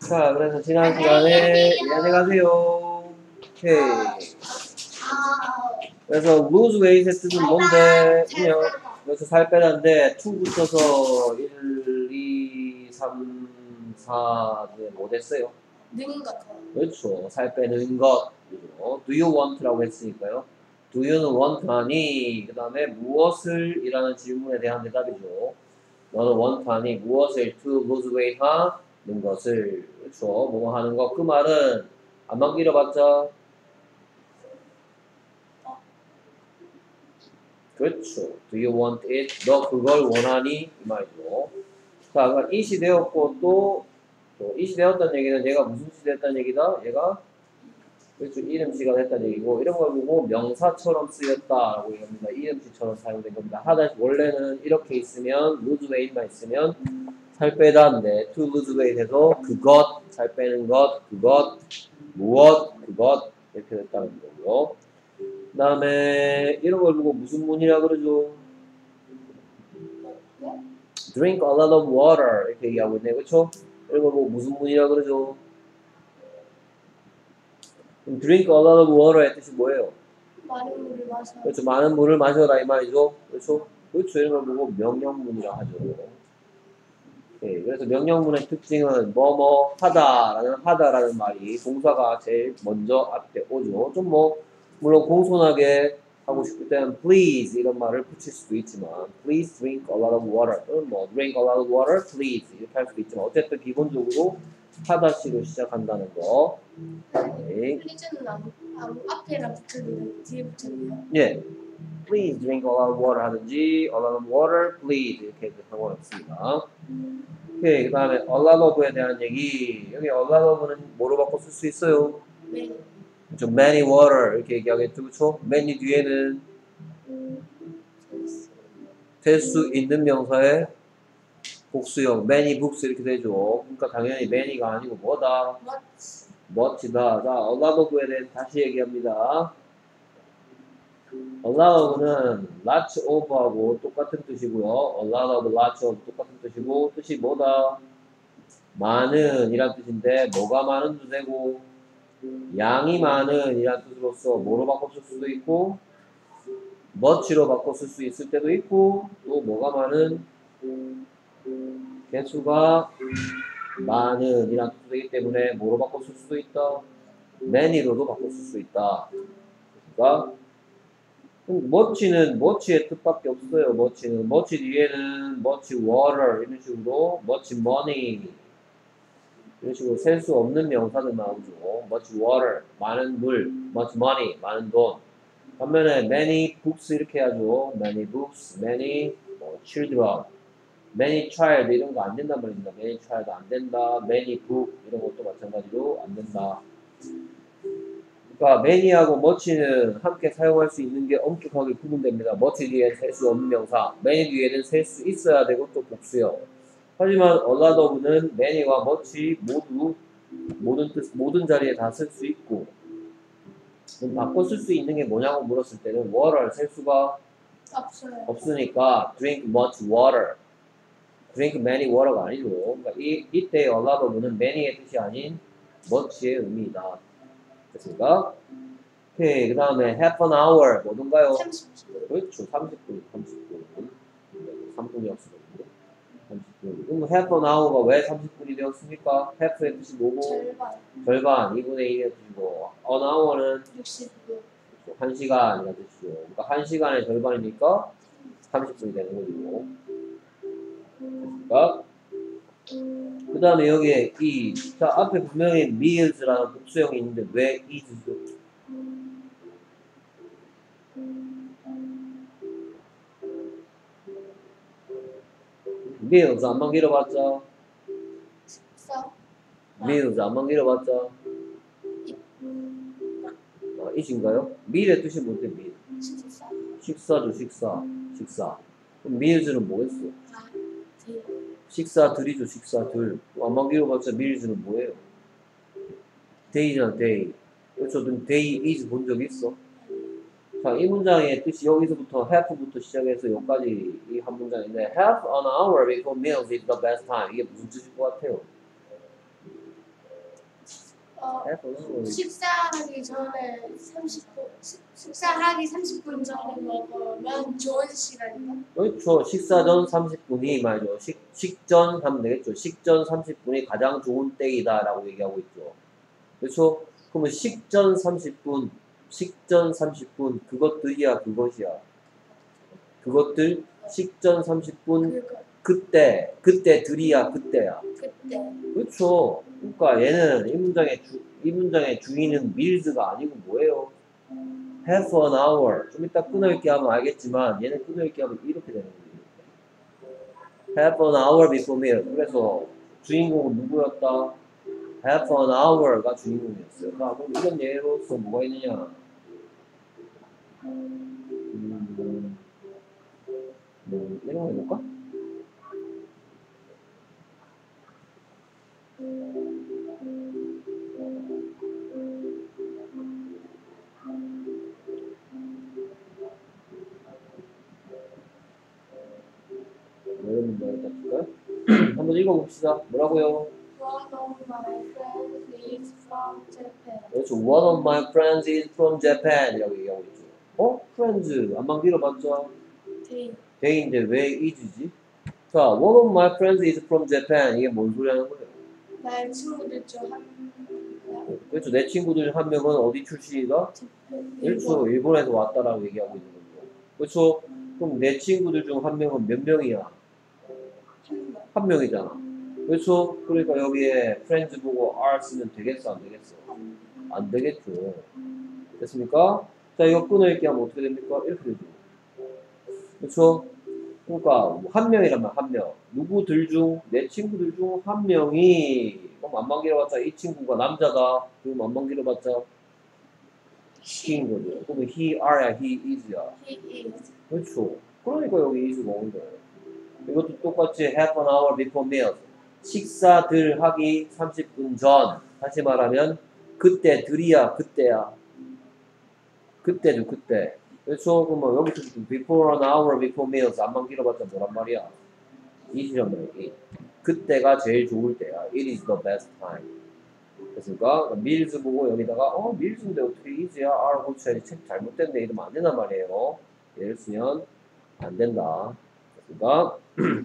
자, 그래서 지난 시간에 안녕하세요. 오케이. 그래서 lose weight의 뜻은 뭔데? 그냥 그래서 살 빼는데 2 붙여서 1, 2, 3, 4, 뭐 됐어요? 는 것. 그렇죠. 살 빼는 것. 그죠? Do you want라고 했으니까요. Do you는 want 하니? 그 다음에 무엇을? 이라는 질문에 대한 대답이죠. 너는 want 하니? 무엇을 to lose weight 하는 것을. 그렇죠. 뭐 하는 거. 그 말은 안만 길어봤자 그렇죠. Do you want it? 너 그걸 원하니? 이 말이죠. 자, 그러니까 it이 되었고 또 it이 되었다는 얘기는 얘가 무슨 시 됐다는 얘기다? 얘가 그렇죠. 이름시가 됐다는 얘기고 이런 걸 보고 명사처럼 쓰였다라고 얘기합니다. 이름시처럼 사용된 겁니다. 원래는 이렇게 있으면 lose weight만 있으면 살 빼다인데 to lose weight 해서 그것, 살 빼는 것, 그것, 무엇, 그것 이렇게 됐다는 거고요. 그 다음에 이런 걸 보고 무슨 문이라 그러죠? Drink a lot of water 이렇게 얘기하고 있네요. 그렇죠? 이런 걸 보고 무슨 문이라 그러죠? Drink a lot of water의 뜻이 뭐예요? 많은 물을 마셔. 그렇죠. 많은 물을 마셔라 이 말이죠. 그렇죠? 그렇죠. 이런 걸 보고 명령문이라 하죠. 네, 그래서 명령문의 특징은 뭐뭐 하다라는 말이 동사가 제일 먼저 앞에 오죠. 좀 물론 공손하게 하고 싶을 때는 please 이런 말을 붙일 수도 있지만 please drink a lot of water 또는 drink a lot of water please 이렇게 할 수도 있지만 어쨌든 기본적으로 하다시로 시작한다는 거. 네. 플리즈는 아무 앞에랑 붙였는데 뒤에 붙였네요. 예. Please drink a lot of water 하든지 a lot of water please 이렇게 해도 상관없습니다. 오케이. 그 다음에 a lot of에 대한 얘기. 여기 a lot of는 뭐로 바꿔 쓸 수 있어요? 네. 그렇죠. many water 이렇게 얘기하겠죠. 그렇죠? many 뒤에는 될 수 있는 명사의 복수형 many books 이렇게 되죠. 그러니까 당연히 many가 아니고 뭐다? much다. 자, a lot of에 대해 다시 얘기합니다. a lot of는 lots of하고 똑같은 뜻이고요. a lot of, lots of 똑같은 뜻이고 뜻이 뭐다? 많은 이란 뜻인데 뭐가 많은도 되고 양이 많은 이란 뜻으로서 뭐로 바꿔 쓸 수도 있고 much로 바꿔 쓸 수 있을 때도 있고 또 뭐가 많은 개수가 많은 이란 뜻이 되기 때문에 뭐로 바꿔 쓸 수도 있다? many로도 바꿔 쓸 수 있다. 그러니까 much는 much의 뜻밖에 없어요. much 뒤에는 much water 이런 식으로 much money 이런 식으로 셀 수 없는 명사들 나오죠. much water 많은 물, much money 많은 돈. 반면에 many books 이렇게 하죠. many books, many children, many child 이런 거 안 된단 말입니다. many child 안 된다. many book 이런 것도 마찬가지로 안 된다. 그러니까 many하고 much는 함께 사용할 수 있는 게 엄격하게 구분됩니다. much 뒤에 셀 수 없는 명사, many 뒤에는 셀 수 있어야 되고 또 복수요. 하지만 a lot of는 many와 much 모두 모든 자리에 다 쓸 수 있고 그럼 바꿔 쓸 수 있는 게 뭐냐고 물었을 때는 water를 셀 수가 없어요. 없으니까 drink much water, drink many water가 아니죠. 그러니까 이때 a lot of는 many의 뜻이 아닌 much의 의미이다. 됐습니까? 오케이. 그 다음에 half an hour 뭐던가요? 30분. 그렇죠. 30분. 3분이 없었거든요. 30분. 그럼 half an hour가 왜 30분이 되었습니까? half의 뜻이 뭐고? 절반. 2분의 1의 뜻이고 an hour는 60분. 1시간이라는 뜻이죠. 그러니까 1시간의 절반이니까 30분이 되는 거죠. 됐습니까? 그 다음에 여기에 자, 앞에 분명히 meals라는 복수형이 있는데 왜 is죠? meals 안만 길어봤자 meals 안만 길어봤자 it인가요? meal의 뜻이 뭔데 meal? 식사죠. 식사. 그럼 meals는 뭐겠어? 식사들이죠. 식사들. 안만 길어봤자 meals는 뭐예요? day잖아. day. 그렇죠. day is 본 적 있어? 자, 이 문장의 뜻이 여기서부터 half부터 시작해서 여기까지 이 한 문장인데 half an hour before meals is the best time. 이게 무슨 뜻일 것 같아요? have an hour. 식사하기 전에 30분, 식사하기 30분 전에 먹으면 좋은 시간이다. 그렇죠. 식사 전 30분이 말이죠. 식전 하면 되겠죠. 식전 30분이 가장 좋은 때이다라고 얘기하고 있죠. 그렇죠? 그러면 식전 30분, 그것들이야, 그것이야. 그것들 식전 30분 그때들이야, 그때야. 그때 그렇죠. 그러니까 얘는 이 문장의 주인은 mills가 아니고 뭐예요? half an hour. 좀 이따 끊어읽기 하면 알겠지만 얘는 끊어읽기 하면 이렇게 되는 거예요. half an hour before meal. 그래서 주인공은 누구였다? half an hour가 주인공이었어요. 자, 그럼 이런 예로서 뭐가 있느냐? 이런 거 해볼까? 여러분들 볼까요? 한번 읽어봅시다. 뭐라고요? One of my friends is from Japan. 그렇죠. One of my friends is from Japan. 이라고 얘기하고 있죠. friends. 안만 길어봤죠? 데이인데 왜 is지? 자, one of my friends is from Japan. 이게 뭔 소리 하는 거예요? 나의 친구들 중 한 그렇죠. 내 친구들 중 한 명은 어디 출신이다? 그렇죠. 일본에서 왔다라고 얘기하고 있는 거죠. 그렇죠. 그럼 내 친구들 중 한 명은 몇 명이야? 한 명이잖아. 그렇죠. 그러니까 여기에 friends 보고 are 쓰면 되겠어, 안 되겠어? 안 되겠죠. 됐습니까? 자, 이거 끊어읽기 하면 어떻게 됩니까? 이렇게 되죠. 그렇죠. 그러니까 한 명이라면 한 명. 누구들 중? 내 친구들 중 한 명이 그럼 안만 길어봤자 이 친구가 남자다. 그럼 안만 길어봤자 he인 거죠. 그러면 he are야, he is야. He is. 그렇죠. 그러니까 여기 is가 온 거예요. 이것도 똑같이 half an hour before meals. 식사들 하기 30분 전. 다시 말하면 그때들이야, 그때야. 그때죠, 그때. 그렇죠? 그럼 여기서 before an hour before meals 안만 길어봤자 뭐란 말이야? 이시란 말이야. 그때가 제일 좋을 때야. It is the best time. 됐습니까? meals 보고 여기다가 meals인데 어떻게 is야? R 고쳐야지. 책 잘못됐네. 이러면 안 된단 말이에요. 얘를 쓰면 안 된다. 됐습니까?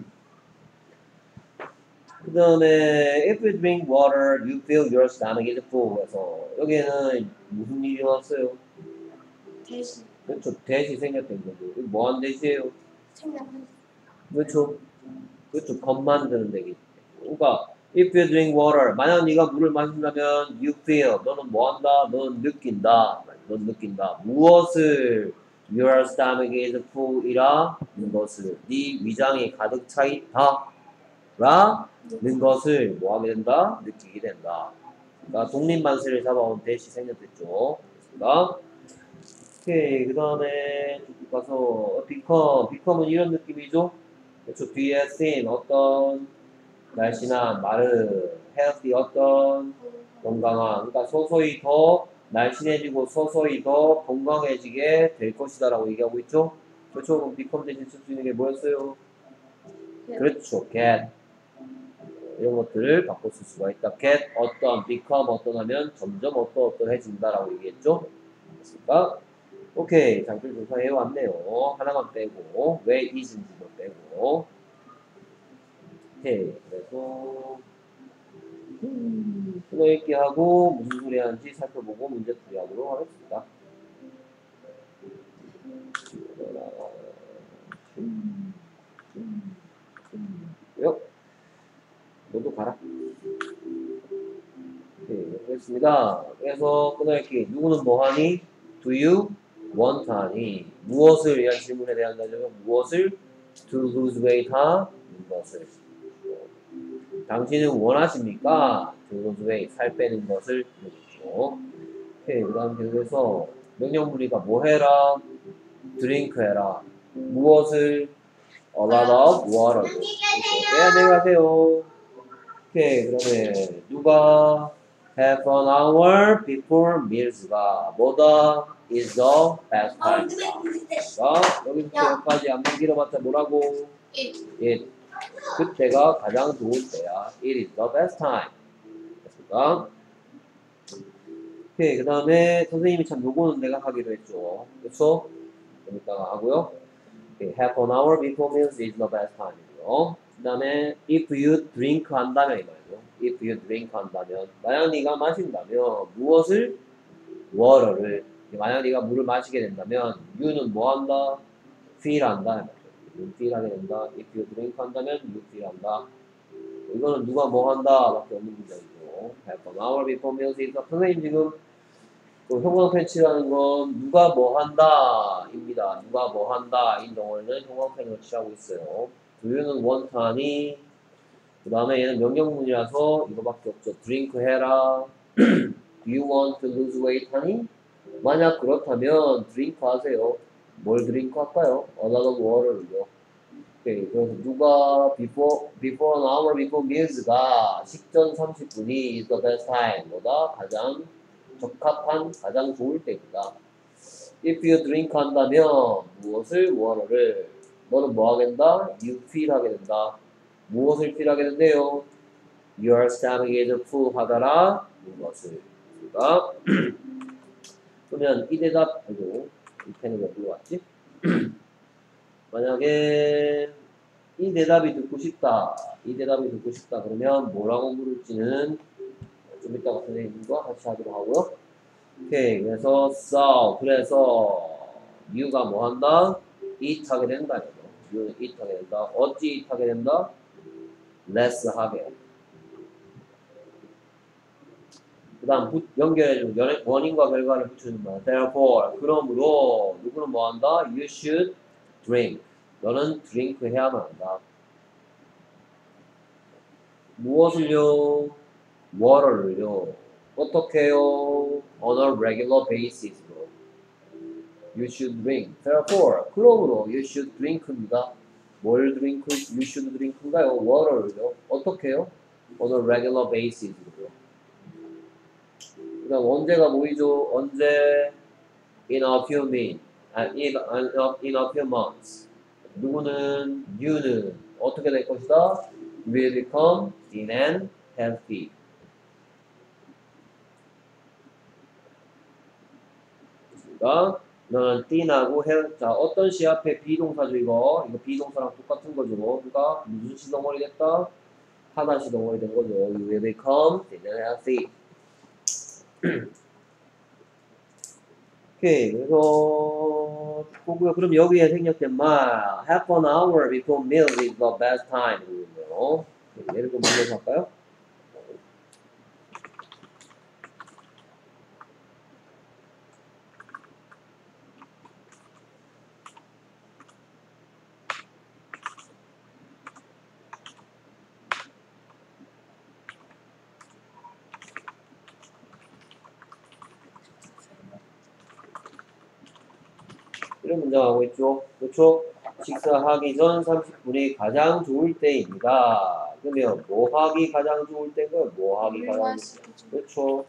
그 다음에 if you drink water, you feel your stomach is full. 그래서 여기에는 무슨 일이 왔어요? 대신 그렇죠. 대시 생겼던 거죠. 이거 뭐한 대시예요? 생략한 그렇죠. 그렇죠. 겉 만드는 대기. 그러니까 if you drink water, 만약 네가 물을 마신다면 you feel, 너는 뭐한다? 너는 느낀다. 너는 느낀다. 무엇을 your stomach is full이라는 것을 네 위장이 가득 차 있다. 라는 것을 뭐하게 된다? 느끼게 된다. 그러니까 독립만세를 잡아온 대시 생겼겠죠. 그러니까 오케이. 그 다음에 쭉 가서 become은 이런 느낌이죠. 그렇죠. 뒤에 thin 어떤 날씬한 마른 healthy 어떤 건강한. 그러니까 서서히 더 날씬해지고 서서히 더 건강해지게 될 것이다라고 얘기하고 있죠. 그렇죠. 그럼 become 대신 쓸 수 있는 게 뭐였어요? 그렇죠. get. 이런 것들을 바꿔 쓸 수가 있다. get 어떤, become 어떤 하면 점점 어떠해진다라고 얘기했죠. 됐습니까? 오케이. 장줄 조사해 왔네요. 하나만 빼고 왜 is인지도 빼고. 오케이. 그래서 끊어읽기 하고 무슨 소리 하는지 살펴보고 문제 풀이하도록 하겠습니다. 너도 가라. 오케이. 그렇습니다. 그래서 끊어읽기 누구는 뭐하니? Do you want 하니? 무엇을 위한 질문에 대한 답변은 무엇을 to lose weight 하는 것을. 당신은 원하십니까? to lose weight 살 빼는 것을 물어보죠. 오케이. 그 다음 계속해서 명령문이가 뭐 해라? drink 해라. 무엇을? a lot of water. 네, 안녕히 가세요. 오케이. 그 다음에 누가 half an hour before meals가 뭐다? is the best time. 자, 여기부터 여기까지 안만 길어봤자 뭐라고? it. 그때가 가장 좋을 때야. It is the best time. 됐습니까? 오케이. 그 다음에 선생님이 참 요거는 내가 하기로 했죠. 그쵸? 좀 이따가 하고요. 오케이. Half an hour before meals is the best time. 이고요. 그 다음에 if you drink 한다면 이 말이죠. if you drink 한다면 만약 네가 마신다면 무엇을? water를. 만약 네가 물을 마시게 된다면 you는 뭐 한다? feel 한다. 이 말이죠. you feel 하게 된다. if you drink 한다면 you feel 한다. 이거는 누가 뭐 한다 밖에 없는 문장이고 half an hour before meals is the 선생님 지금 그 형광펜치라는 건 누가 뭐 한다 입니다. 누가 뭐 한다 인 동어에는 형광펜으로 취하고 있어요. do유는 원하니 그 다음에 얘는 명령문이라서 이거밖에 없죠. drink 해라. do you want to lose weight 하니? 만약 그렇다면 drink 하세요. 뭘 drink 할까요? a lot of water를요. 오케이. 그래서 누가 before an hour before meals가 식전 30분이 is the best time 보다 가장 적합한 가장 좋을 때입니다. if you drink 한다면 무엇을 water를 너는 뭐 하게 된다? you feel 하게 된다. 무엇을 feel 하게 된대요? your stomach is full 하더라 무엇을 그러니까 그러면 이 대답 아이고 이 펜이 왜 불러왔지? 만약에 이 대답이 듣고 싶다. 이 대답이 듣고 싶다. 그러면 뭐라고 물을지는 좀 이따가 선생님과 같이 하도록 하고요. 오케이. 그래서 so 그래서 you가 뭐 한다? eat 하게 된다. 이거. you는 eat 하게 된다. 어찌 eat 하게 된다? less 하게. 그 다음 연결해주면 원인과 결과를 붙여주는 거야. therefore 그러므로 누구는 뭐 한다? you should drink. 너는 drink 해야만 한다. 무엇을요? water를요. 어떻게 해요? on a regular basis로. you should drink. therefore, 그러므로 you should drink입니다. 뭘 drink? you should drink인가요? water를요. 어떻게 해요? on a regular basis로요. 그 다음 언제가 뭐이죠? 언제? in a few minutes. in a few months. 누구는? you는 어떻게 될 것이다? will become thin and healthy. 그러니까 너는 thin하고 자 어떤 시 앞에 비동사죠 이거 비동사랑 똑같은 거죠. 그러니까 무슨 시동원이 됐다? 하나 시동원이 된 거죠. You will become thin and healthy. 오케이 그래서 보고요. 그럼 여기에 생략된 말 half an hour before meals is the best time. 예를 좀 문제서 할까요? 이런 문장 하고 있죠. 그렇죠? 식사하기 전 30분이 가장 좋을 때입니다. 그러면 뭐 하기 가장 좋을 때인가요? 뭐 하기 가장 좋을 때? 그렇죠.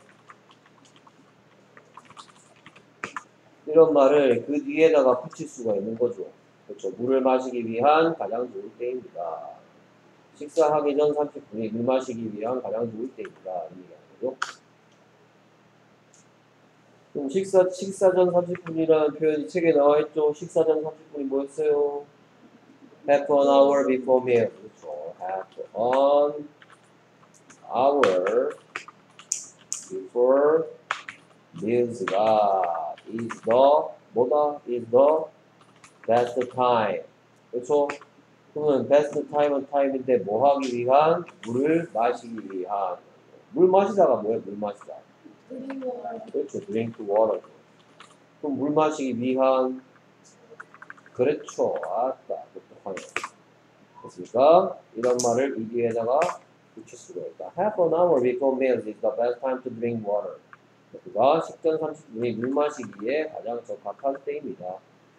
이런 말을 그 뒤에다가 붙일 수가 있는 거죠. 그렇죠. 물을 마시기 위한 가장 좋을 때입니다. 식사하기 전 30분이 물 마시기 위한 가장 좋을 때입니다. 이 얘기하는 거죠. 그럼 식사 전 30분이라는 표현이 책에 나와 있죠. 식사 전 30분이 뭐였어요? half an hour before meal. 그렇죠. half an hour before meals가 is the 뭐다? is the best time. 그렇죠? 그러면 best time은 time인데 뭐 하기 위한? 물을 마시기 위한. 물 마시다가 뭐예요? 물 마시다. 그렇죠. drink water. 그럼 물 마시기 위한 그렇죠. 아따 똑똑하네. 됐습니까? 이런 말을 이 뒤에다가 붙일 수가 있다. half an hour before meals is the best time to drink water. 그가 식전 30분이 물 마시기에 가장 적합한 때입니다.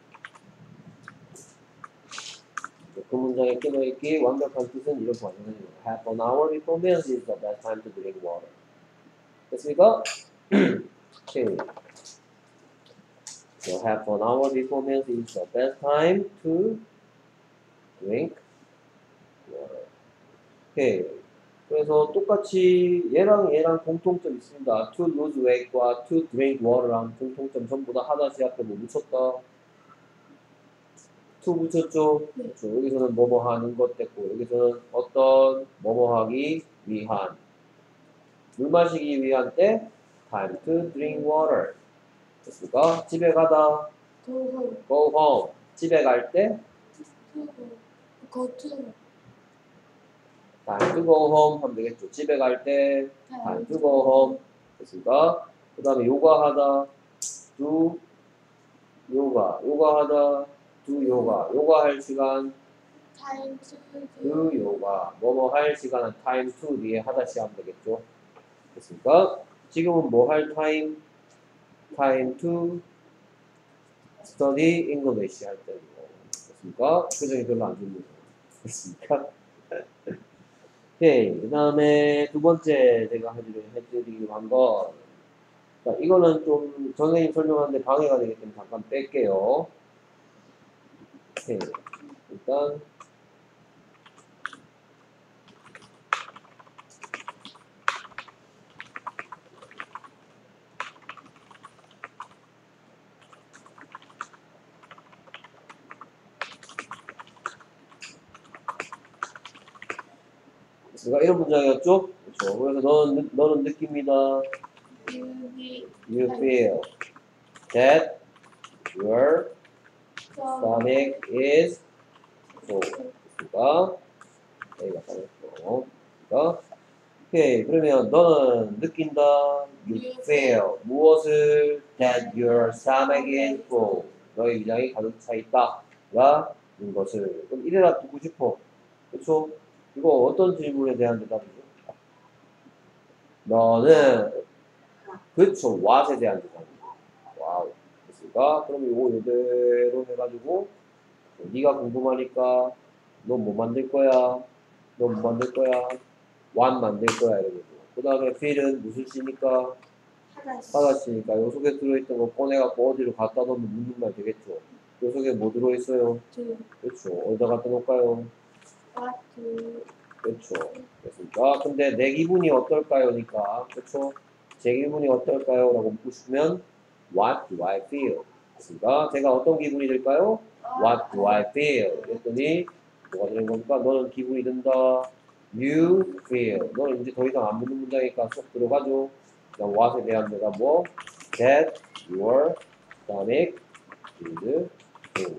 그 문장에 끊어있기 완벽한 뜻은 이렇게 완성되는 거예요. half an hour before meals is the best time to drink water. 됐습니까? 오케이. So half an hour before meals is the best time to drink water. 오케이. 그래서 똑같이 얘랑 공통점 있습니다. to lose weight과 to drink water랑 공통점 전부 다 하다시 앞에 뭐 붙였다. to 붙였죠? 네. 그렇죠. 여기서는 뭐뭐 하는 것 됐고 여기서는 어떤 뭐뭐 하기 위한 물 마시기 위한 때 time to drink water 됐습니까? 집에 가다 go home. go home 집에 갈 때 to go to time to go home 하면 되겠죠. 집에 갈 때 time to go home 됐습니까? 그 다음에 요가하다 do 요가하다 do 요가 할 시간 time to do 요가 뭐뭐 할 시간은 time to 뒤에 하다시 하면 되겠죠. 됐습니까? 지금은 뭐 할 time? time to study English 할 때고 됐습니까? 표정이 별로 안 좋네요. 됐습니까? 오케이. 그 다음에 두 번째 제가 해드리기로 한 건, 자, 이거는 좀 선생님 설명하는데 방해가 되기 때문에 잠깐 뺄게요. 오케이. 일단, 제가 이런 문장이었죠? 그렇죠. 그래서 너는 느낍니다. You feel that your stomach is full. 됐습니까? 여기가 빠졌고. 됐습니까? 오케이. 그러면 너는 느낀다. You feel. 무엇을? That your stomach is full. 너의 위장이 가득 차 있다. 라는 것을. 그럼 이래라 두고 싶어. 그렇죠? 이거 어떤 질문에 대한 대답이죠? 너는 그쵸 what에 대한 대답이죠. 와우 됐습니까? 그럼 이거 이대로 해가지고 네가 궁금하니까 넌 뭐 만들 거야? 넌 뭐 만들 거야? what 만들 거야 이러고 그 다음에 feel은 무슨 시니까? 하다시니까 요 속에 들어있던 거 꺼내갖고 어디로 갖다 놓으면 묻는 말 되겠죠. 요 속에 뭐 들어있어요? 그렇죠. 어디다 갖다 놓을까요? 그렇죠. 됐습니까? 근데 내 기분이 어떨까요?니까 그렇죠? 제 기분이 어떨까요? 라고 묻고 싶으면 What do I feel? 됐습니까? 제가 어떤 기분이 들까요? What do I feel? 그랬더니 뭐가 되는 겁니까? 너는 기분이 든다. You feel. 너는 이제 더 이상 안 묻는 문장이니까 쏙 들어가죠. 그다음 what에 대한 대답 뭐? That your stomach is full.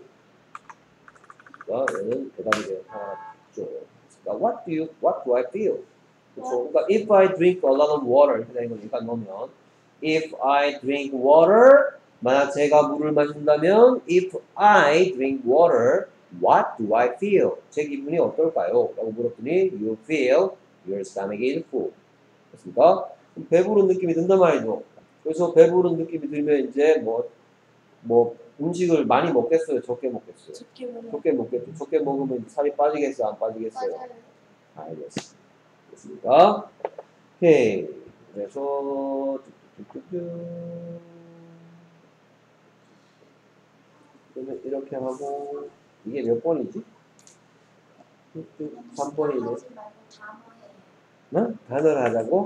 얘는 대답이 되죠. What do I feel? 그렇죠. 그러니까 if I drink a lot of water 이렇게 되는 거니까 넣으면 if I drink water 만약 제가 물을 마신다면 if I drink water what do I feel? 제 기분이 어떨까요? 라고 물었더니 you feel your stomach is full. 됐습니까? 배부른 느낌이 든단 말이죠. 그래서 배부른 느낌이 들면 이제 뭐 음식을 많이 먹겠어요? 적게 먹겠어요? 적게 먹겠죠. 적게 먹으면 살이 빠지겠어요? 안 빠지겠어요? 알겠습니다. 됐습니까? 오케이. 그래서 그러면 이렇게 하고 이게 몇 번이지? 3번이네. 응? 단어를 하자고?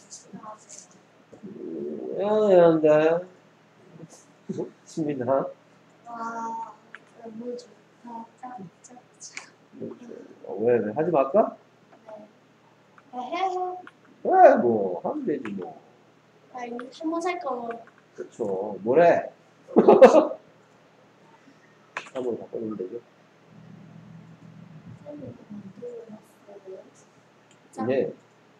안돼. 좋습니다. 와, 너무 좋다. 짝짝짝. 왜 하지 말까? 네. 해요. 그래 뭐 하면 되지 뭐. 아, 이거 한번 살 거. 그쵸. 뭐래? 한번 바꿔주면 되죠. 이제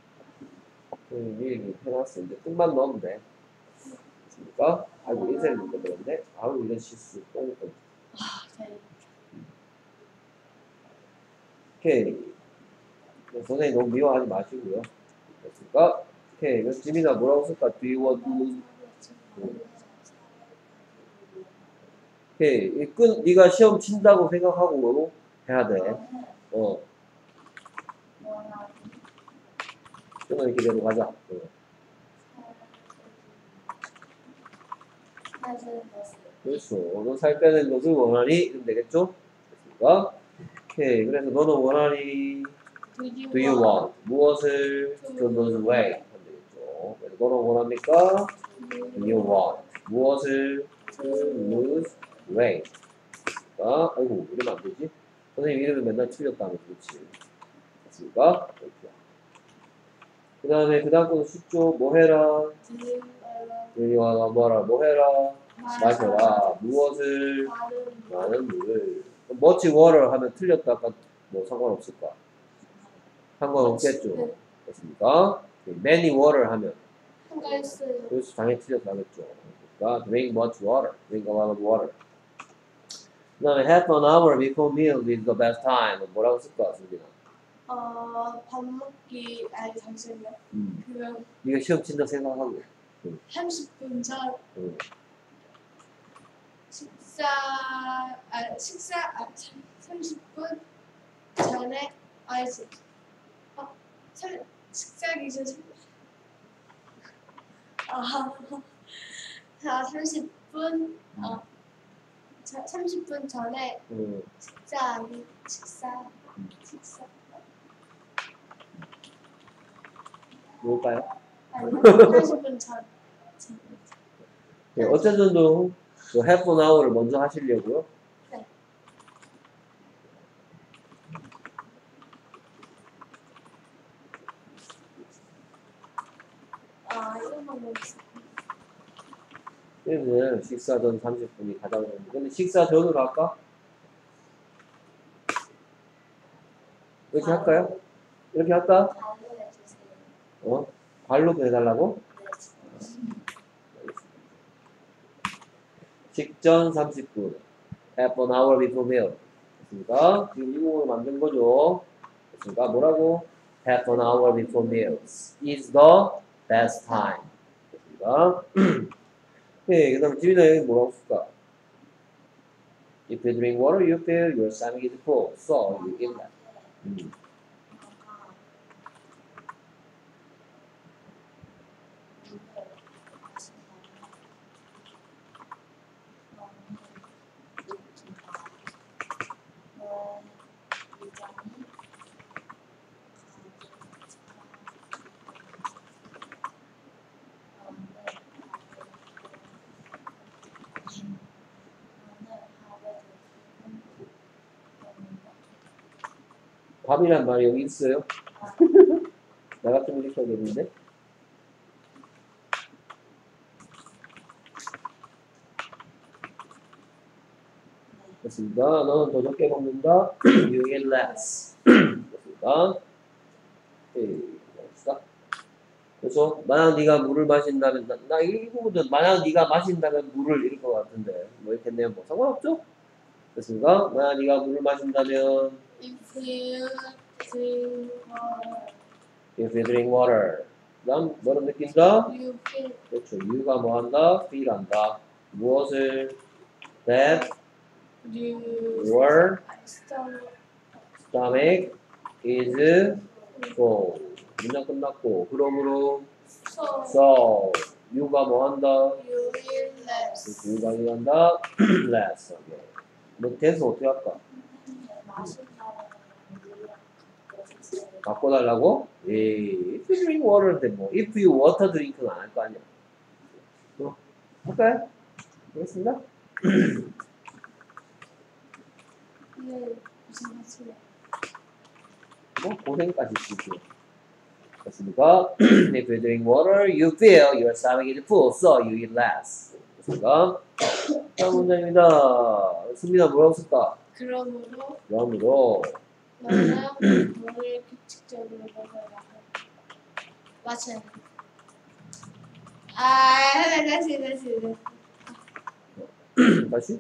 미리 해놨어. 이제 뜻만 넣으면 돼. 됐습니까? 아이고 인쇄를 못 만들었네. 아우 이런 실수 똥. 네. 오케이. 선생님 너무 미워하지 마시고요. 됐습니까? 오케이. 그래서 지민아 뭐라고 쓸까? Do you want to? 오케이. 네가 시험 친다고 생각하고 해야 돼. 끊을 기대로 가자. 그렇죠. 너 살 빼는 것을 원하니? 이러면 되겠죠? 됐습니까? 오케이. 그래서 너는 원하니? Do you want? 무엇을 to lose weight? 하면 되겠죠. 그래서 너는 원합니까? Do you want? 무엇을 to lose weight? 아, 아이고 이러면 안 되지. 선생님 이름을 맨날 틀렸다면 그렇지. 됐습니까? 이렇게. 그 다음에 그 다음 거는 쉽죠. 뭐 해라? 뭐 해라? 마셔라. 무엇을? 많은 물을. much water 하면 틀렸다가 뭐 상관없을까? 상관없겠죠. 됐습니까? many water 하면 한가했어요. 그래서 당연히 틀렸다겠죠. 그러니까 drink much water. drink a lot of water. 그 다음에 half an hour before meal is the best time. 뭐라고 쓸까, 승진아? 밥 먹기 잠시만요. 그럼 네가 시험 친다 생각하고. 30분 전 식사 30분 전에 식사기 전 30분 30분 전에 식사 뭘까요? 아니 30분 전. 네, 어쨌든도 그 half an hour를 먼저 하시려고요. 네. 이런 방법 있어. 얘는 식사 전 30분이 가장 좋은데 근데 식사 전으로 할까? 이렇게 할까요? 이렇게 할까? 발로 해달라고? 식전 30분 half an hour before meal 됐습니까? 지금 이 부분을 만든 거죠. 됐습니까? 뭐라고? half an hour before meals is the best time 됐습니까? 네, 그 다음 지민아 여기 뭐라고 쓸까? If you drink water, you feel your stomach is full, so you eat that. 밥이란 말이 여기 있어요? 나 같으면 이렇게 하겠는데? 됐습니다. 너는 더 적게 먹는다. You eat less. 됐습니다. 봅시다. 그래서 만약 네가 물을 마신다면 나 이 부분은 만약 네가 마신다면 물을 이럴 것 같은데 뭐 이렇게 내면 뭐 상관없죠? 됐습니까? 만약 네가 물을 마신다면 If you drink water, If you drink water. 그다음 너는 느낀다? you feel 그렇죠. you가 뭐 한다? feel 한다. 무엇을? That your stomach is full. 문장 끝났고 그러므로 so you가 뭐 한다? you eat less. you가 한다? less. 뭐 대서 어떻게 할까? 바꿔달라고? if you drink water인데 뭐 if you water drink는 안 할 거 아니야. 할까요? 알겠습니다. 네, 고생하세요. 뭐 고생까지 주죠. 됐습니까? If you drink water, you feel your stomach is full, so you eat less. 됐습니까? 다음 문장입니다. 승민아 뭐라고 쓸까? 그러므로 그러므로 너는 물을 규칙적으로 먹어야 해. 맞아요. 다시. 다시?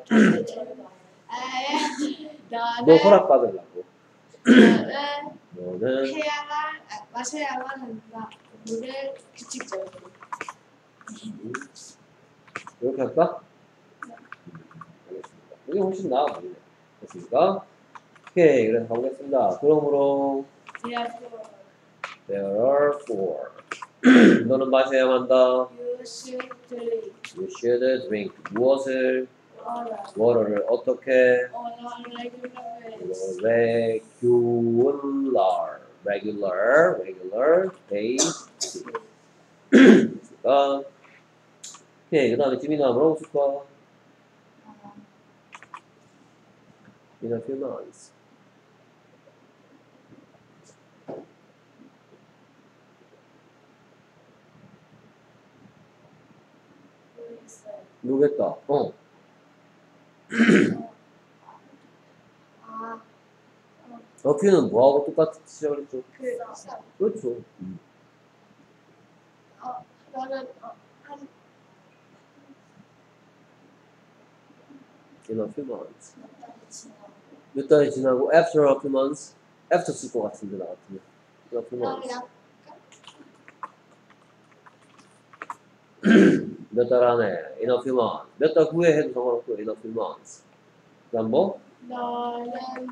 너 너는 허락받으려고. 너는 마셔야만 한다. 물을 규칙적으로. 이렇게 할까? 알겠습니다. 이게 훨씬 나아 보이네. 됐습니까? 오케이, 그래서 가보겠습니다. 그러므로 therefore 너는 마셔야 한다. You should drink. You should drink 무엇을? water를 어떻게? regular basis. 오케이, 그 다음에 지민아 뭐라고 쓸까? In a few months. 모르겠다. 어퓨는 뭐하고 똑같이 시작을 했죠? 그렇죠. 나는 In a few months. 몇 달이 지나고 after a few months. after 쓸 것 같은데 나 같으면. In a few months. 몇 달 안에 in a few months. 몇 달 후에 해도 상관없고 in a few months. 그다음 뭐? 나는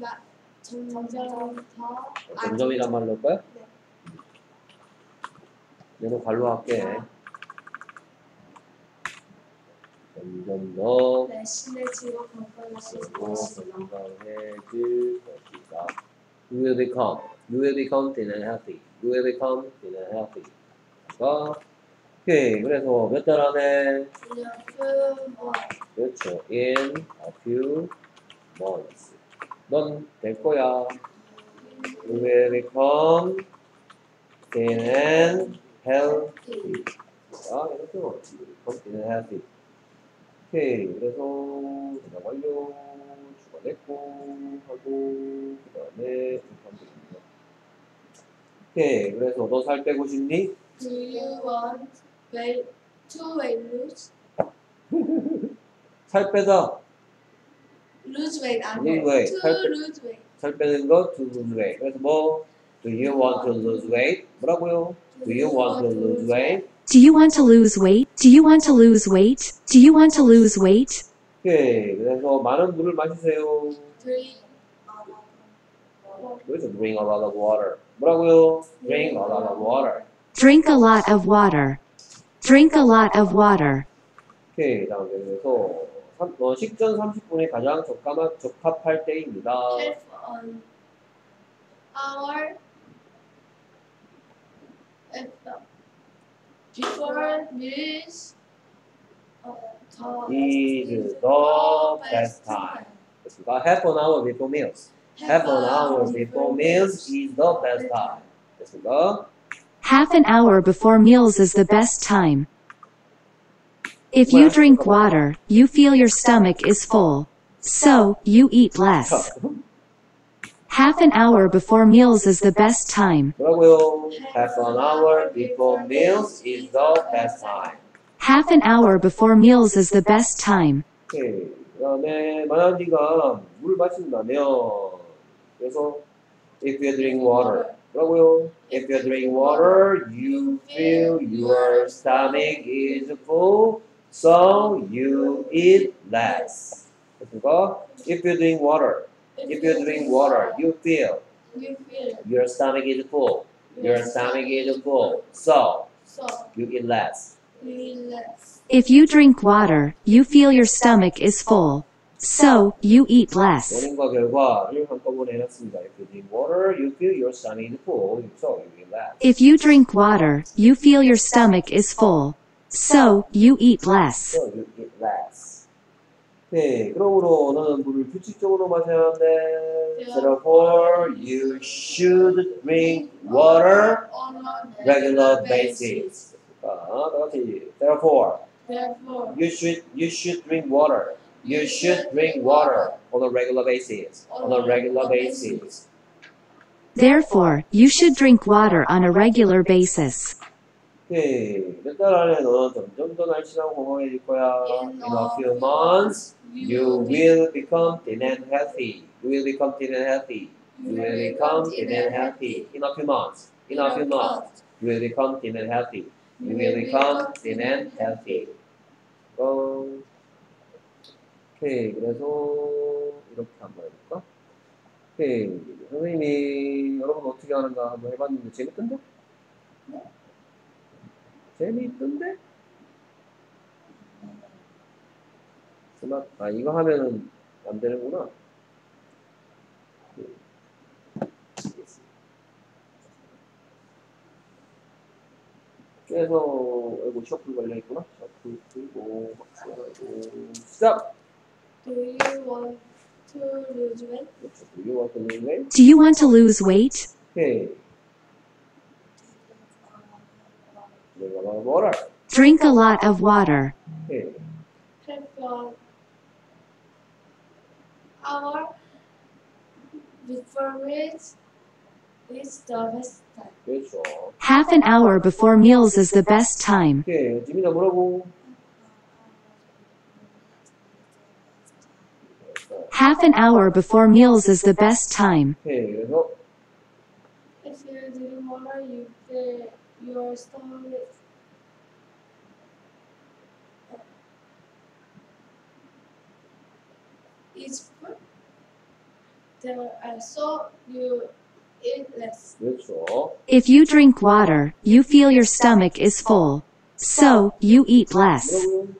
점점 더 점점이란 말을 넣을까요? 네. 얘도 관로 할게. 점점 더 친해지고 건강해질 것이다. 건강해질 것이다. You will become. You will become thin and healthy. You will become thin and healthy. 오케이. 그래서 몇 달 안에? 그렇죠. In a few months. 넌 될 거야. You will become thin and healthy. 이렇게 become thin and healthy. 오케이. 그래서 대답 완료. 추가됐고 하고 그 다음에 이렇게 하면 됩니다. 오케이. 그래서 너 살 빼고 싶니? Do you want to lose? 살 빼다. Lose weight Lose weight. to lose weight. 살 빼는 거 to lose weight. 그래서 뭐? Do you want to lose weight? 뭐라고요? Do you want to lose weight? Do you want to lose weight? Do you want to lose weight? Do you want to lose weight? 오케이. 그래서 많은 물을 마시세요. Drink 그렇죠. Drink a lot of water. 뭐라고요? Drink a lot of water. Drink a lot of water. Drink a lot of water. 오케이. 다음에 그래서 식전 30분이 가장 적합할 때입니다. half an hour before meals is the best time. 됐습니까? Half an hour before meals. Half an hour before meals is the best time. 됐습니까? Half an hour before meals is the best time. If you drink water, you feel your stomach is full. So, you eat less. Half an hour before meals is the best time. 뭐라고요? Half an hour before meals is the best time. Half an hour before meals is the best time. 오케이. 그 다음에 만약 네가 물을 마신다면 그래서 if you drink water 뭐라고요? If you drink water, you feel your stomach is full, so you eat less. 됐습니까? If you drink water, you feel your stomach is full. Your stomach is full, so you eat less. If you drink water, you feel your stomach is full. So, you eat less. 원인과 결과를 한꺼번에 해놨습니다. If you drink water, you feel your stomach is full, so you eat less. If you drink water, you feel your stomach is full. So, you eat less. So you eat less. 오케이. 그러므로 너는 물을 규칙적으로 마셔야 하는데 Therefore, you should drink water on a regular basis. 다 같이. Therefore, you should drink water. You should drink water on a regular basis. On a regular basis. Therefore, you should drink water on a regular basis. 오케이. 몇 달 안에 너는 점점 더 날씬하고 건강해질 거야. In a few months, you will become thin and healthy. You will become thin and healthy. You will become thin and healthy. In a few months. In a few months, you will become thin and healthy. You will become thin and healthy. 오케이. 그래서 이렇게 한번 해볼까? 오케이. 선생님이 여러분 어떻게 하는가 한번 해봤는데 재밌던데? 재밌던데? 아, 이거 하면은 안 되는구나. 그래서 이거 셔플 걸려있구나. 셔플 풀고 시작! Do you want to lose weight? 그렇죠. Do you want to lose weight? Do you want to lose weight? 오케이. 내가 뭐라? Drink a lot of water. 오케이. Have 1 hour before meals is the best time. 그렇죠. Half an hour before meals is the best time. 오케이. 지민아 뭐라고? Half an hour before meals is the best time. 오케이. 그래서 If you drink water, you feel your stomach is full. So you eat less. 그렇죠. If you drink water, you feel your stomach is full. So, you eat less. 뭐라고요?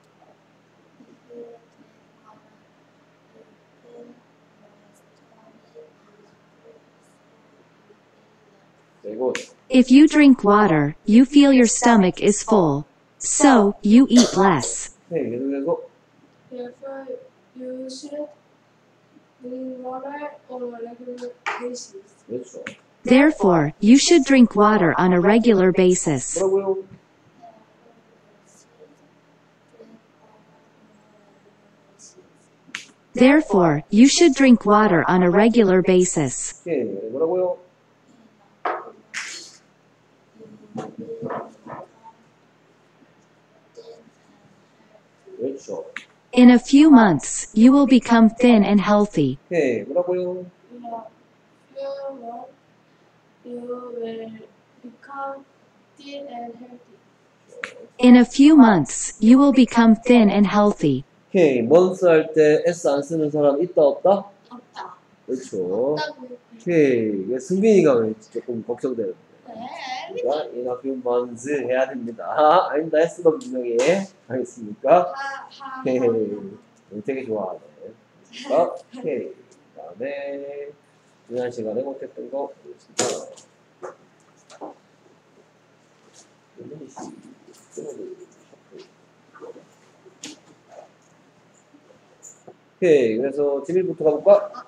그리고 If you drink water, you feel your stomach is full. So, you eat less. 오케이. 계속해서 Therefore, you should drink water on a regular basis. 그렇죠. Therefore, you should drink water on a regular basis. 뭐라고요? Therefore, you should drink water on a regular basis. 오케이. 뭐라고요? 그렇죠. In a few months, you will become thin and healthy. 오케이. 뭐라고요? In a few months, you will become thin and healthy. In a few months, you will become thin and healthy. 오케이. months 할 때 S 안 쓰는 사람 있다 없다? 없다. 그렇죠. 없다고. 오케이. 이게 승빈이가 왜 조금 걱정되는데. 네. 그러니까 in a few months 해야 됩니다. 아닙니다. S도 분명히 하겠습니까? 오케이. 되게 좋아하네. 그러니까 오케이. 그 다음에 지난 시간에 못했던 거 보겠습니다. 오케이. 그래서 지밀부터 가볼까?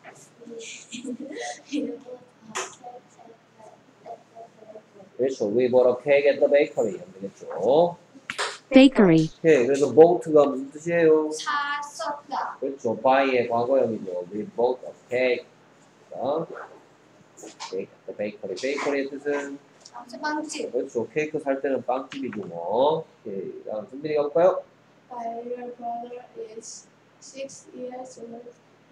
그렇죠. We bought a cake at the bakery. 안 되겠죠. Bakery. 오케이. 그래서 bought가 무슨 뜻이에요? 샀었다. 그렇죠. buy의 과거형이죠. We bought a cake. cake at the bakery. bakery의 뜻은 빵집. 그렇죠. 케이크 살 때는 빵집이죠. 뭐. 오케이. 다음 준비해 가볼까요? My little brother is 6 years old.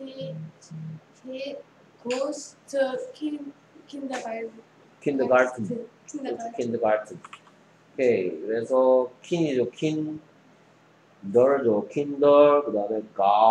He goes to kindergarten. kindergarten. kindergarten. kindergarten. 오케이. 그래서 kin이죠. kinder죠. kinder. 그 다음에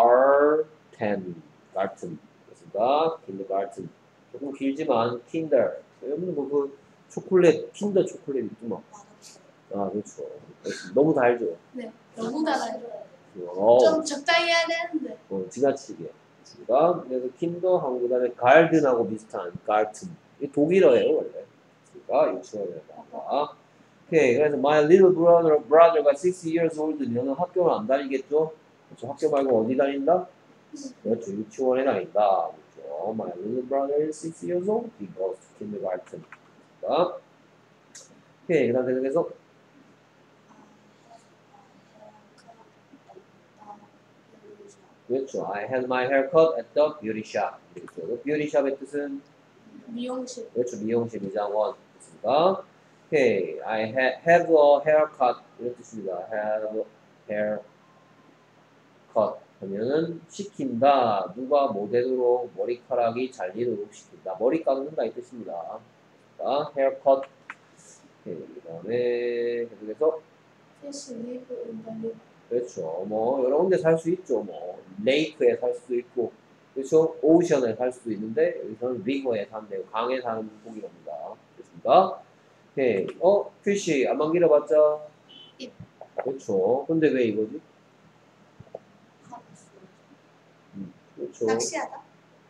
garten. 그렇습니다. kindergarten. 조금 길지만 kinder. 여러분 그 초콜릿, 킨더 초콜릿 있구만. 아, 그렇죠. 너무 달죠. 네, 너무 달아요. 어, 좀 적당히 해야 되는데. 지나치게. 그렇습니다. 그래서 킨더 하고 그다음에 갈든하고 비슷한 갈튼. 이 독일어예요 원래. 그러니까 유치원에 나와. 오케이. 그래서 my little brother가 6 years old면 학교는 안 다니겠죠? 그렇죠. 학교 말고 어디 다닌다? 그렇죠. 유치원에 다닌다. 그렇죠. My little brother is 6 years old. He goes to kindergarten. 오케이. 그 다음 계속해서 그렇죠. I had my hair cut at the beauty shop. 그렇죠. beauty shop의 뜻은 미용실. 그렇죠. 미용실 미장원 뜻입니다. 오케이. I have a haircut 이런 뜻입니다. have a haircut 하면은 시킨다. 누가 모델으로 머리카락이 잘 이도록 시킨다. 머리 깎는다 이 뜻입니다. haircut. 오케이. 그 다음에 계속해서 Fish live in the lake. 그렇죠. 뭐 여러 군데 살 수 있죠. 뭐 레이크에 살 수도 있고, 그렇죠. 오션에 살 수도 있는데 여기서는 리버에 산대요. 강에 사는 고기랍니다. 됐습니다. 오케이. 피쉬 안만 길어봤자. 입. 그렇죠. 근데 왜 이거지? 그렇죠. 낚시하다.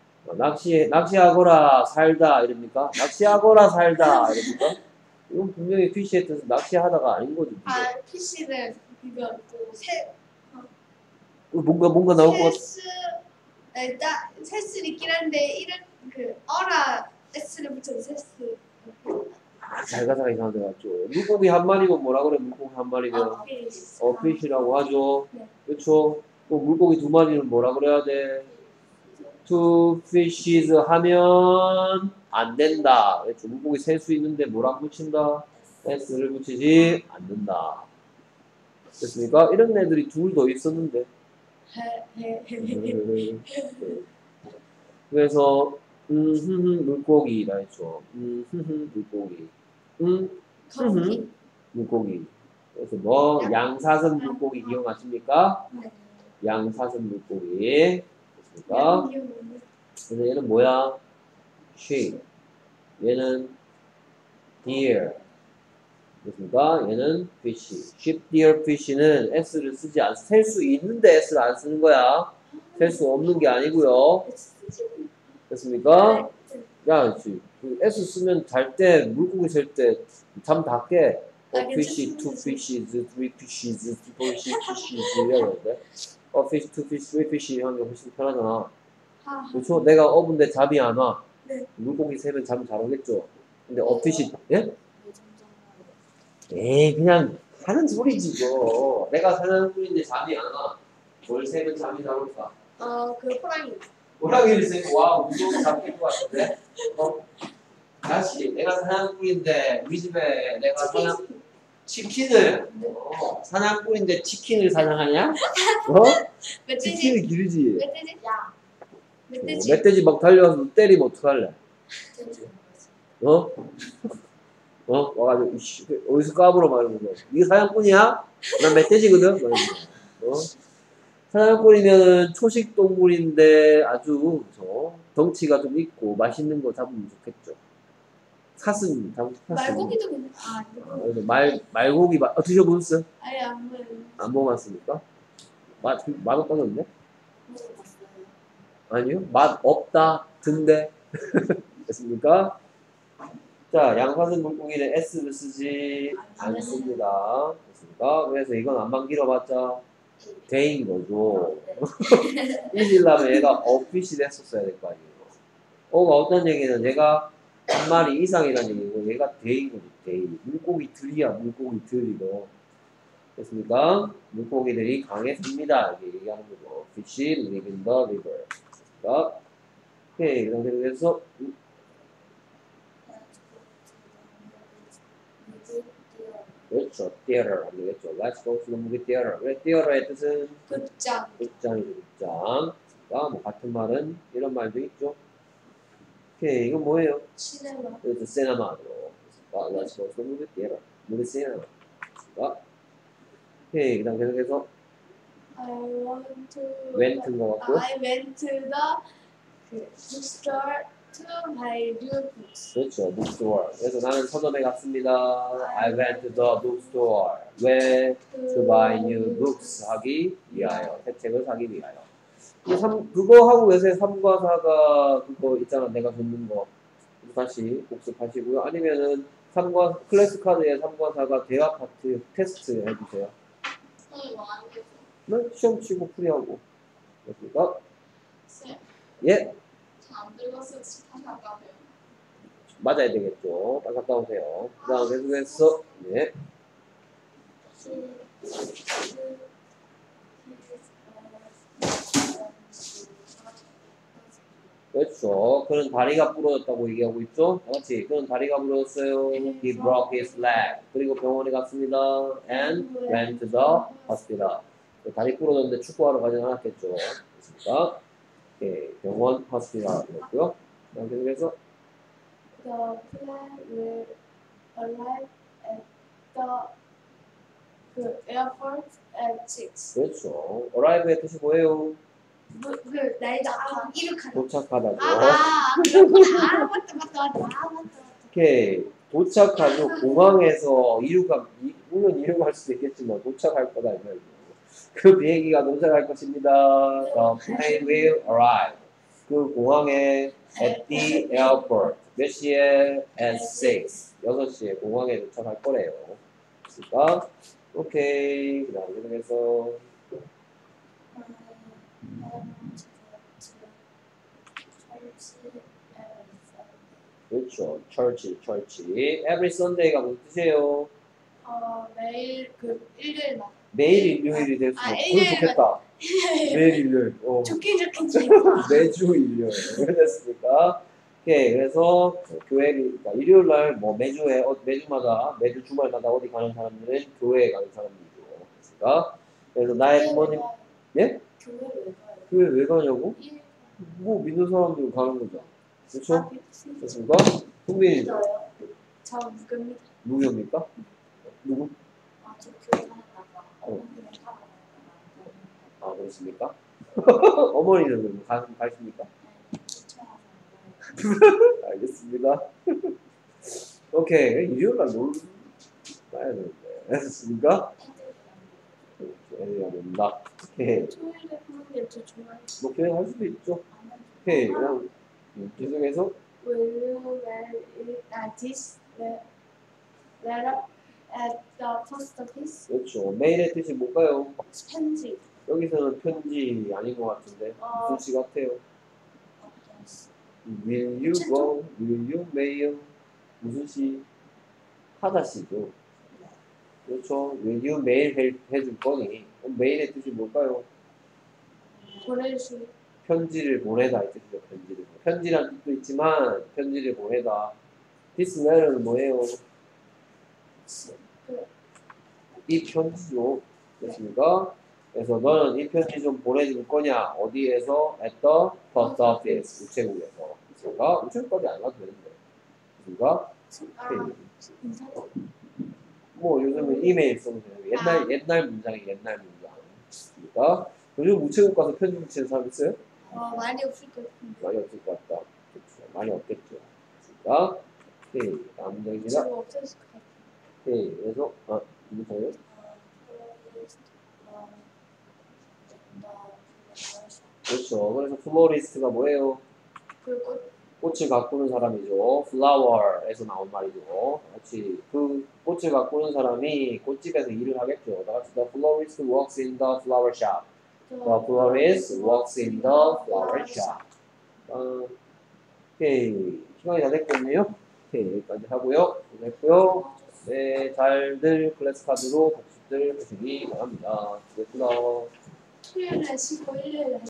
낚시하거라 살다 이럽니까? 낚시하거라 살다 이럽니까? 이건 분명히 fish에 뜻은 낚시하다가 아닌 거죠. 지금. 아, PC는 이거 뭔가 나올 것 같아. 세스 있긴 한데 이런 그 어라 s를 붙여서 세스. 잘 가다가 이상한 데 갔죠. 물고기 한 마리면 뭐라 그래? 물고기 한 마리면 fish라고 하죠. 네. 그렇죠. 또 물고기 두 마리는 뭐라 그래야 돼? two fishes 하면 안 된다. 그렇죠. 물고기 셀 수 있는데 뭐랑 붙인다? s를 붙이지 않는다. 됐습니까? 이런 애들이 둘 더 있었는데. 그래서 물고기라 했죠. 물고기. 거북이. 물고기. 그래서 뭐 양사선 물고기 기억하십니까? 네. 양사선 물고기. 됐습니까? 그래서 얘는 뭐야? sheep. 얘는 deer. 됐습니까? 얘는 fish. sheep, deer, fish는 s를 쓰지 않, 셀 수 있는데 s를 안 쓰는 거야. 셀 수 없는 게 아니고요. 됐습니까? 야, 그 S 쓰면 잘 때, 물고기 셀 때, 잠 다 깨. fish, two fishes, three fishes, four fishes, 이러는데. fish, two fish, three fish 하는 게 훨씬 편하잖아. 그렇죠? 내가 업은데 잠이 안 와. 네. 물고기 세면 잠 잘 오겠죠? 근데 fish, 예? 에이, 그냥 하는 소리지, 이거. 내가 사냥꾼인데 잠이 안 와. 뭘 세면 잠이 잘 올까? 그 호랑이. 호랑이를 세고 와 무서워서 잡힐 것 같은데 다시 내가 사냥꾼인데 우리 집에 내가 치킨을 사냥꾼인데 치킨을 사냥하냐? 멧돼지. 치킨을 기르지. 멧돼지. 야. 멧돼지. 멧돼지 막 달려와서 때리면 어떡할래? 와가지고 이씨, 어디서 까불어 막 이러면서 이게 사냥꾼이야? 난 멧돼지거든? 막 이러면서 사냥꾼이면 초식 동물인데 아주 덩치가 좀 있고 맛있는 거 잡으면 좋겠죠. 사슴 잡으면 말고기도 괜찮아. 말고기 드셔보셨어요? 아예 안 보여요. 안 먹어봤습니까? 맛없다던데? 아니요? 맛 없다 든데 됐습니까? 자, 양사슴 물고기는 S를 쓰지 않습니다. 됐습니까? 그래서 이건 안만 길어봤자 대인 거죠. 잊으려면 얘가 어핏이 했었어야 될 거 아니에요. 어가 어떤 얘기는 얘가 한 마리 이상이라는 얘기고 얘가 대인 거지. 대인. 물고기들이야. 물고기들이고. 됐습니까? 물고기들이 강에 삽니다. 이렇게 얘기하는 거죠. Fish live in the river. 됐습니까? 오케이. 그래서 그렇죠. theater 하면 되겠죠. Let's go to the movie theater. 왜 theater의 뜻은? 극장. 극장이죠. 극장. 그러니까 뭐 같은 말은 이런 말도 있죠. 오케이. 이건 뭐예요? 시네마. 그래서 시네마로. Let's go to the movie theater. movie cinema. 오케이. 그 다음 계속해서 went인 것 같고. I went to the bookstore to buy new books. 그렇죠. bookstore. 그래서 나는 서점에 갔습니다. I went to the bookstore. 왜? To buy new books 하기 위하여. 새 책을 사기 위하여. 그거 하고 계세요. 3과 4가 그거 있잖아. 내가 줬는 거. 다시 복습하시고요. 아니면은 3과 클래스 카드에 3과 4가 대화 파트 테스트 해주세요. 네? 시험 치고 풀이하고. 됐습니까? 예? 안 들어서 다시 아까워요. 맞아야 되겠죠. 딱 갔다 오세요. 그 다음 계속해서 네. 그렇죠. 그는 다리가 부러졌다고 얘기하고 있죠. 같이 그는 다리가 부러졌어요. He broke his leg. 그리고 병원에 갔습니다. And went to the hospital. 다리 부러졌는데 축구하러 가진 않았겠죠. 됐습니까? 오케이. 병원 hospital이었고요. 계속해서 The plane will arrive at the airport at 6. 그렇죠. arrive의 뜻이 뭐예요? 날짜 이륙하다. 도착하다죠. 그렇구나. 맞다. 오케이. 도착하죠. 공항에서 물론 이륙할 수도 있겠지만 도착할 거다 이 말이죠. 그 비행기가 도착할 것입니다. The plane will arrive. 그 공항에 at the airport. 몇 시에? At 6. 6시에 공항에 도착할 거래요. 그러니까 오케이. 그 다음에 계속해서 그렇죠. church. Every Sunday가 무슨 뜻이에요? 매일 그 일요일마다. 매일 일요일이 될 수 있어. 그건 일요일마다. 좋겠다. 매일 일요일. 좋긴 좋겠지만. 매주 일요일. 왜 됐습니까? 오케이. 그래서 교회, 그러니까 일요일 날 뭐 매주에, 매주마다, 매주 주말마다 어디 가는 사람들은 교회에 가는 사람들이죠. 그러니까 그래서 나의 부모님, 예? 교회를 왜 가요? 교회 왜 가냐고? 일- 뭐 믿는 사람들 가는 거죠. 그렇죠? 아, 믿습니다. 됐습니까? 송빈이 믿어요. 저 믿습니다. 누구입니까? 누구? 저 교회 다녔다가 어머니랑 살아가다가 아, 그렇습니까? 어머니는 가십니까? 알겠습니다. 오케이. 일요일 날 놀, 가야 되는데. 됐습니까? 애들이 안 된다. 오케이. 토요일에 보는 게 더 좋아요. 뭐, 교회 갈 수도 있죠. 오케이. 그냥, 계속해서, Will you mail this letter at the post office? 그렇죠. 메일의 뜻이 뭘까요? 편지. 여기서는 편지 아닌 것 같은데. 무슨 시 같아요? Will you go? Will you mail? 무슨 시? 하다시죠. 그렇죠. Will you mail 해줄 거니? 그럼 메일의 뜻이 뭘까요? 보내주시. 편지를 보내다 이 뜻이죠. 편지를. 편지란 뜻도 있지만 편지를 보내다. This letter는 뭐예요? 이 편지죠. 됐습니까? 그래서 너는 이 편지 좀 보내줄 거냐? 어디에서? At the post office. 우체국에서. 그러니까 우체국까지 안 가도 되는데. 그러니까 인사. 뭐 요즘은 이메일 써도 되는 옛날 문장이 옛날 문장. 그러니까 요즘 우체국 가서 편지 붙이는 사람 있어요? 많이 없을 것 같은데. 많이 없을 것 같다. 그렇죠. 많이 없겠죠. 그러니까 오케이. 다음 문장입니다. 지금 없었을 것 같아요. 오케이. 그래서 누구세요? 그렇죠. 그래서 플로리스트가 뭐예요? 그리고 꽃을 가꾸는 사람이죠. flower에서 나온 말이죠. 같이 그 꽃을 가꾸는 사람이 꽃집에서 일을 하겠죠. 다 같이 the florist works in the flower shop. The florist works in the flower shop. 오케이. 시간이 다 됐거든요. 오케이. 여기까지 하고요. 됐고요. 네, 잘들 클래스 카드로 복습들 하시기 바랍니다. 됐구나. 토요일에 쉬고 일요일에